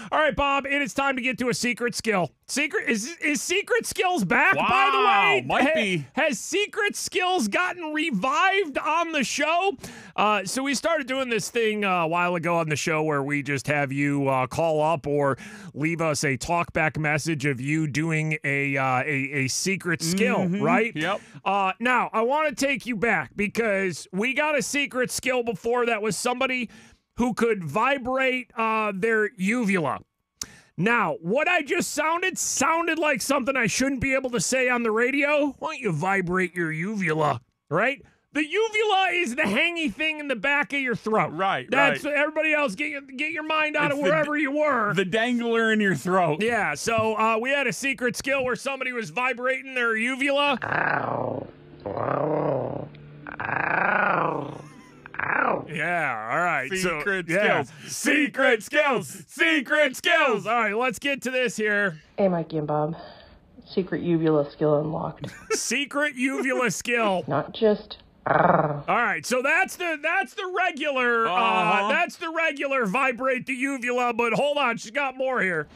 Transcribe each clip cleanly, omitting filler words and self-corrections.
All right, Bob, it is time to get to a secret skill. Is Secret Skills back, wow, by the way? Might be. Has Secret Skills gotten revived on the show? So we started doing this thing a while ago on the show where we just have you call up or leave us a talkback message of you doing a secret skill, right? Yep. Now, I want to take you back because we got a secret skill before that was somebody who could vibrate their uvula. Now, what I just sounded like something I shouldn't be able to say on the radio. Why don't you vibrate your uvula, right? The uvula is the hangy thing in the back of your throat. Right, That's right. everybody else. Get your mind out of wherever you were. The dangler in your throat. Yeah, so we had a secret skill where somebody was vibrating their uvula. Ow. Ow. Ow. Ow. Yeah, all right. Secret skills. Secret skills. Secret skills. All right, let's get to this here. Hey, Mikey and Bob. Secret uvula skill unlocked. Secret uvula skill. Not just... All right, so that's the regular that's the regular vibrate the uvula, but hold on, she's got more here.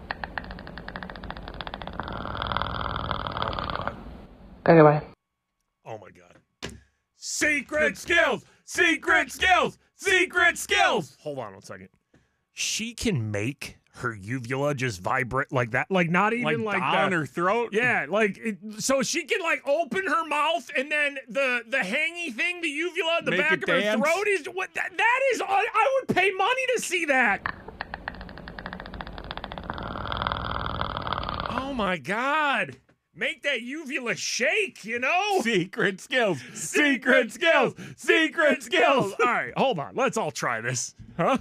Okay, bye. Oh my god. Secret skills. Secret skills. Secret skills. Hold on 1 second. She can make her uvula just vibrate like that, like not even like down her throat. Yeah, so she can like open her mouth and then the hangy thing, the uvula in the Make back it of her dance. throat is what that is. I would pay money to see that. Oh my god. Make that uvula shake, you know? Secret skills. Secret skills. Secret skills. All right, hold on. Let's all try this. Huh?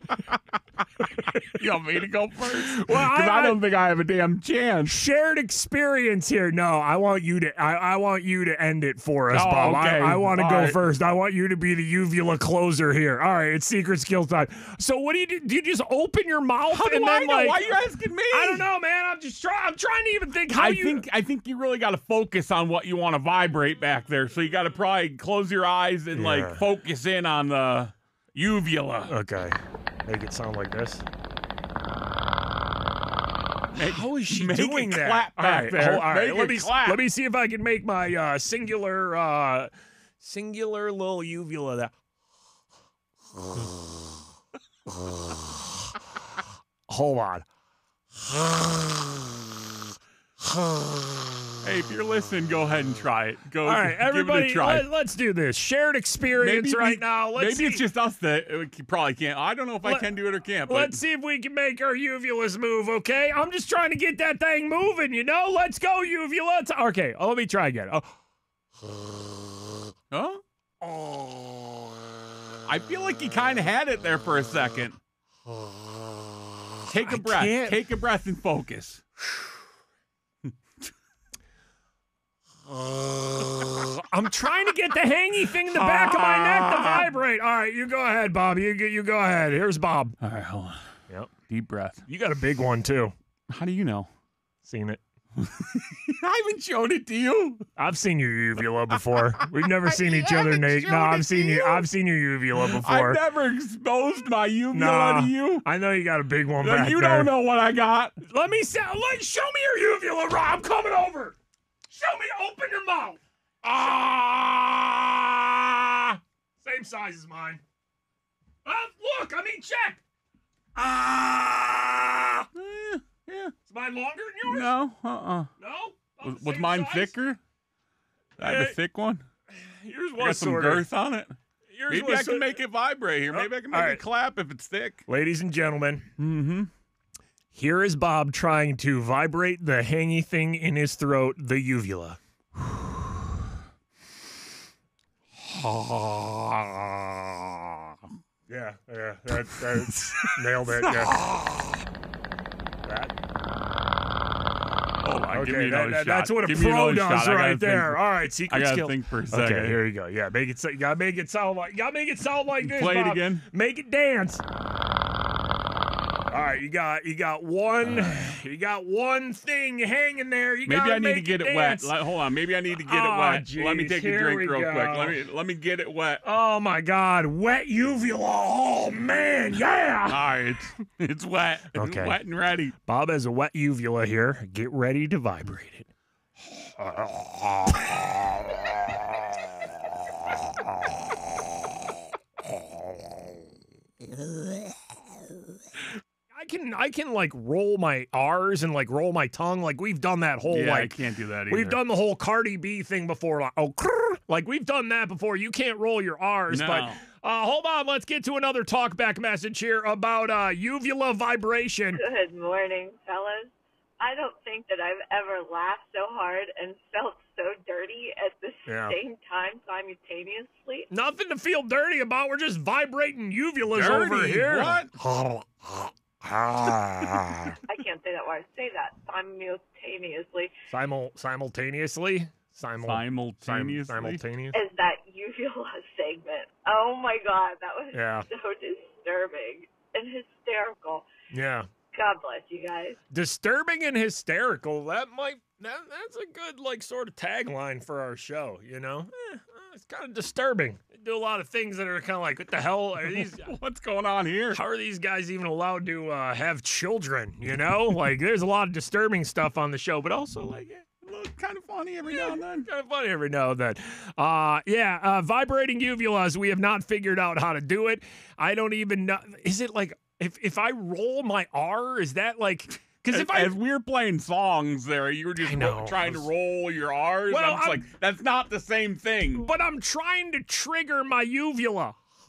You want me to go first? Well, Because I don't think I have a damn chance. Shared experience here. No, I want you to. I want you to end it for us, Oh, Bob. okay. I want to All go right. first. I want you to be the uvula closer here. All right, it's secret skills time. So what do you do? Do you just open your mouth How do and I then know? like? Why are you asking me? I don't know, man. I'm just trying. I'm trying to even think how I think you really got to focus on what you want to vibrate back there. So you got to probably close your eyes and like focus in on the uvula. Okay. Make it sound like this. How is she make doing it that? clap back there. All right. Make it clap. Let me see if I can make my singular little uvula that. Hold on. Hey, if you're listening, go ahead and try it. Go. All right, everybody, give it a try. let's do this. Shared experience now. Let's maybe it's just us that probably can't. I don't know if I can do it or can't. But Let's see if we can make our uvulas move, okay? I'm just trying to get that thing moving, you know? Let's go, uvula. Okay, let me try again. Huh? I feel like you kind of had it there for a second. Take a breath. can't. Take a breath and focus. I'm trying to get the hangy thing in the back of my neck to vibrate. All right, you go ahead, Bob. You go ahead. Here's Bob. All right, hold on. Yep. Deep breath. You got a big one, too. How do you know? Seen it. I haven't shown it to you. I've seen your uvula before. We've never seen each other naked. No, I've seen you. I've seen your uvula before. I've never exposed my uvula Nah, to you. I know you got a big one No, back you there. don't know what I got. Let me show me your uvula, Rob. I'm coming over. Show me. Open your mouth. Ah! Same size as mine. Look. I mean, check. Ah! Yeah. Is mine longer than yours? No. No. Was mine thicker? I have a thick one. Yours I got was some sort of. girth on it. Yours Maybe was I can make it vibrate here. Maybe I can make it clap if it's thick. Ladies and gentlemen. Mm-hmm. Here is Bob trying to vibrate the hangy thing in his throat, the uvula. Yeah, that's nailed it. Yeah. Hold on, give me Okay, another shot. that's what a Give me pro another does shot. I right gotta there. think. All right, secret I gotta skill. think for a second. Okay, here you go. Yeah, you gotta make it sound like this. Play it Bob. again. Make it dance. right, you got one thing hanging there. Maybe I need to get it wet. Hold on, maybe I need to get it wet. Geez, let me take a drink real quick. Let me get it wet. Oh my God, wet uvula. Oh man, yeah. All right, it's wet. Okay. It's wet and ready. Bob has a wet uvula here. Get ready to vibrate it. I can like roll my R's and like roll my tongue. Like we've done that whole I can't do that either. We've done the whole Cardi B thing before. Like we've done that before. You can't roll your R's. No. But hold on. Let's get to another talkback message here about uvula vibration. Good morning, fellas. I don't think that I've ever laughed so hard and felt so dirty at the same time simultaneously. Nothing to feel dirty about. We're just vibrating uvulas Dirty? over here. What? I can't say that word. Say that simultaneously. Simultaneously? Simultaneously? Is that uvula segment? Oh my God, that was so disturbing and hysterical. Yeah. God bless you guys. Disturbing and hysterical. That's a good like sort of tagline for our show, you know? It's kind of disturbing. They do a lot of things that are kind of like, what the hell are these? What's going on here? How are these guys even allowed to have children, you know? Like, there's a lot of disturbing stuff on the show, but also like, Kind of funny every now and then. Kind of funny every now and then. Vibrating uvulas, we have not figured out how to do it. I don't even know. Is it like, if I roll my R, is that like... Because as we were playing songs there, you were just trying to roll your R's. Well, I'm like, that's not the same thing. But I'm trying to trigger my uvula.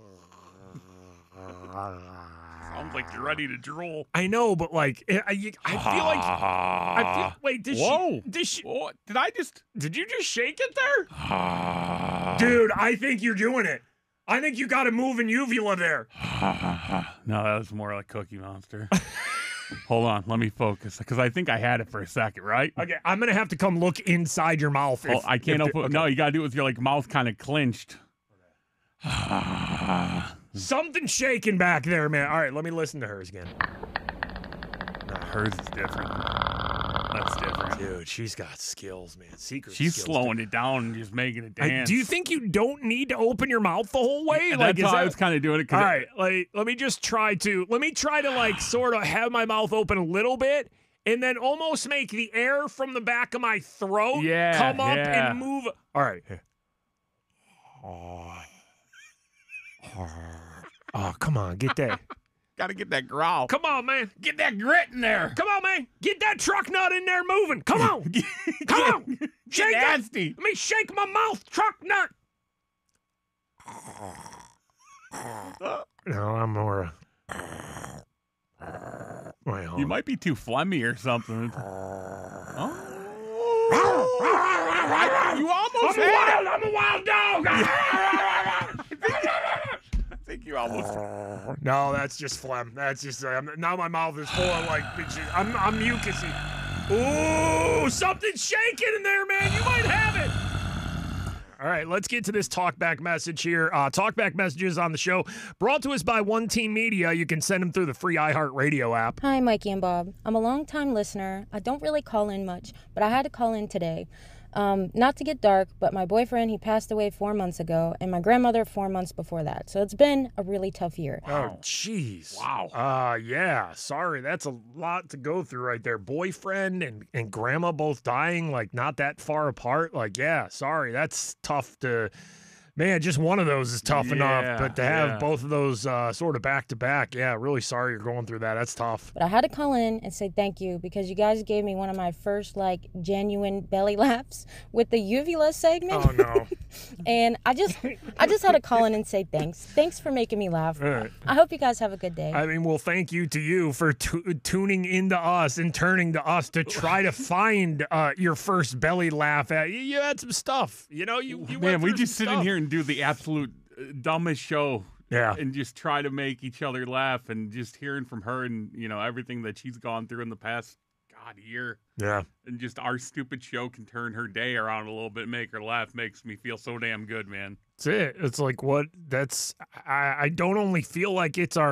Sounds like you're ready to drool. I know, but like, I feel like... Wait, did she... Whoa, did you just shake it there? Dude, I think you're doing it. I think you got a moving uvula there. No, that was more like Cookie Monster. Hold on, let me focus, because I think I had it for a second, right? Okay, I'm going to have to come look inside your mouth. I can't open it. No, you got to do it with your like mouth kind of clenched. Something's shaking back there, man. All right, let me listen to hers again. No, hers is different. That's different. Dude, she's got skills, man. She's slowing it down and just making it dance. Do you think you don't need to open your mouth the whole way? That's how I was kind of doing it. All right, let me try to like sort of have my mouth open a little bit and then almost make the air from the back of my throat come up and move. All right. Oh, come on, get that. Got to get that growl. Come on, man. Get that grit in there. Come on, man. Get that truck nut in there moving. Come on. Come on. Shake nasty. Let me shake my mouth, truck nut. No, I'm more... Wait, you might be too phlegmy or something. You almost had it. I'm a wild dog. I think you almost. No, that's just phlegm. That's just now my mouth is full of like. I'm mucusy. Ooh, something's shaking in there, man. You might have it. All right, let's get to this talkback message here. Talkback messages on the show brought to us by One Team Media. You can send them through the free iHeartRadio app. Hi, Mikey and Bob. I'm a long-time listener. I don't really call in much, but I had to call in today. Not to get dark, but my boyfriend, he passed away 4 months ago, and my grandmother 4 months before that. So it's been a really tough year. Oh, jeez. Wow. Yeah, sorry. That's a lot to go through right there. Boyfriend and grandma both dying, like, not that far apart. Like, yeah, sorry. That's tough to... Man, just one of those is tough enough, but to have both of those sort of back-to-back, really sorry you're going through that. That's tough. But I had to call in and say thank you because you guys gave me one of my first, like, genuine belly laughs with the uvula segment. Oh, no. And I just had to call in and say thanks. Thanks for making me laugh. All right. I hope you guys have a good day. I mean, well, thank you to you for tuning into us and turning to us to try to find your first belly laugh. You had some stuff. You know, you Man, we just sit in here and do the absolute dumbest show. Yeah. And just try to make each other laugh, and just hearing from her and, you know, everything that she's gone through in the past, year. Yeah. And just our stupid show can turn her day around a little bit, make her laugh, makes me feel so damn good, man. That's it. It's like I don't only feel like it's our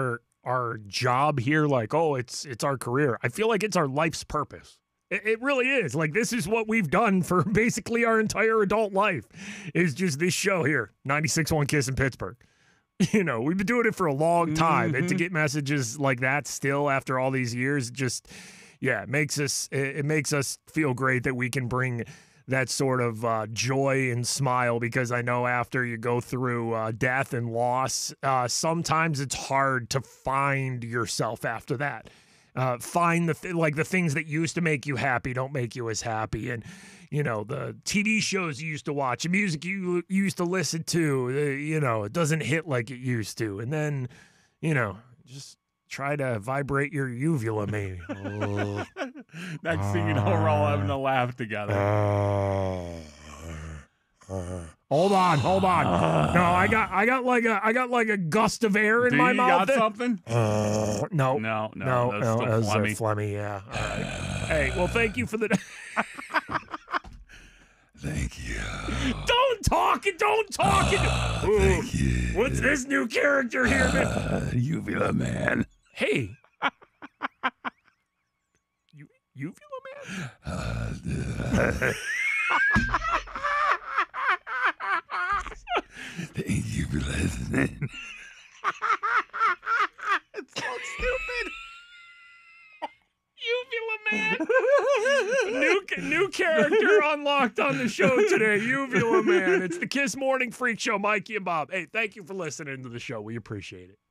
our job here like, oh, it's our career. I feel like it's our life's purpose. It really is. Like, this is what we've done for basically our entire adult life, is just this show here, 96.1 Kiss in Pittsburgh. You know, we've been doing it for a long time, and to get messages like that still after all these years, just, yeah, it makes us feel great that we can bring that sort of joy and smile, because I know after you go through death and loss, sometimes it's hard to find yourself after that. Find the things that used to make you happy don't make you as happy, and you know, the TV shows you used to watch, the music you used to listen to, you know, it doesn't hit like it used to, and then, you know, just try to vibrate your uvula, maybe. Next thing you know, we're all having a laugh together. Hold on. No, I got like a gust of air in my mouth. You got something? No. That's still phlegmy. Yeah. All right. Hey, well, thank you for the. Thank you. Don't talk it. Thank you. What's this new character here, man? Uvula Man. Hey. Uvula Man? Thank you for listening. It's so stupid. Uvula Man. New character unlocked on the show today. Uvula Man. It's the Kiss Morning Freak Show. Mikey and Bob. Hey, thank you for listening to the show. We appreciate it.